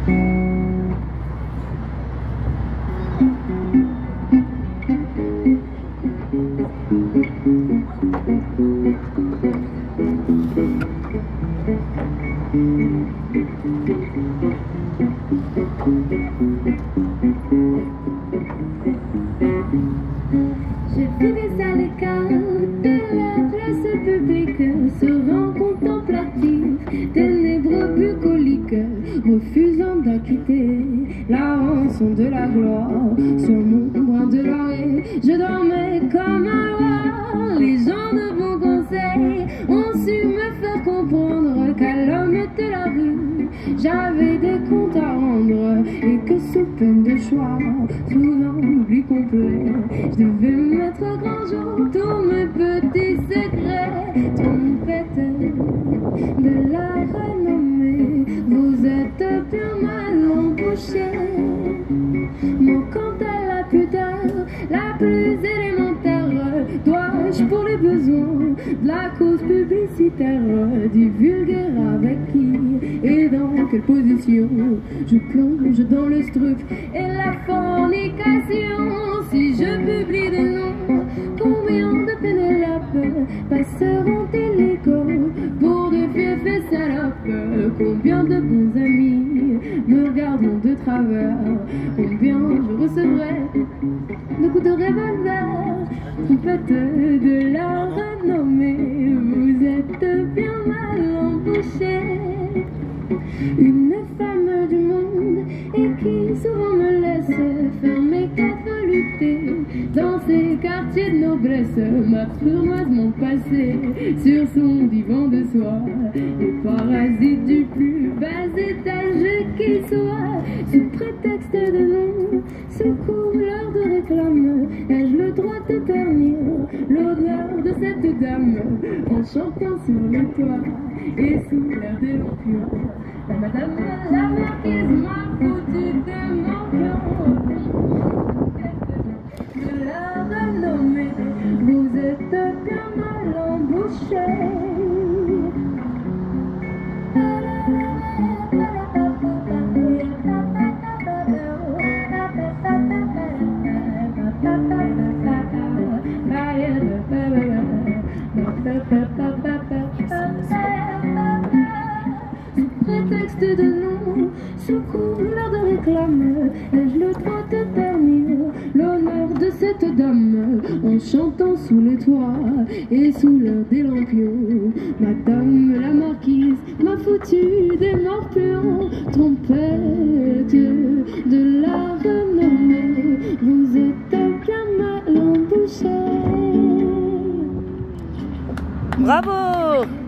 J'ai vu des à l'écart de la classe publique, se rend contemplatif, ténébreux bucolique, refusant d'acquitter la rançon de la gloire. Sur mon bras de laurier, je dormais comme un roi. Les gens de bon conseil ont su me faire comprendre qu'à l'homme de la rue, j'avais des comptes à rendre et que sous peine de choix, souvent oubli complet, je devais me mettre au grand jour tous mes petits secrets. Trompette de la renommée, vous êtes bien mal embouchés, manquant à la pudeur la plus élémentaire. Dois-je pour les besoins de la cause publicitaire divulguer avec qui et dans quelle position je plonge dans le struc et la fornication? Si je publie des noms, combien de Pénélope passeront illégaux pour de fiefs salopes? Combien de bons amis me regarderont de travers? Combien je recevrai de coups de revolver? Trompette de la renommée, vous êtes bien mal embouchés. Une femme du monde et qui souvent me laisse faire mes quatre lutter dans ces quartiers de noblesse, m'a sournoisement passé sur son divan de soie et parasite du plus bas étage qui soit. Sous prétexte de nom, sous couleur de réclame, ai-je le droit de ternir l'honneur de cette dame en chantant sur le toit et sous l'air des lampions? La madame la marquise m'a foutu de mon cœur. De la renommée, vous êtes bien mal embouchés. Prétexte de nom, sous couleur de réclame, ai-je le droit de ternir l'honneur de cette dame en chantant sous les toits et sous l'heure des lampions? Madame la marquise m'a foutu des morpions. Trompette de la renommée, vous êtes bien mal embouchés. Bravo!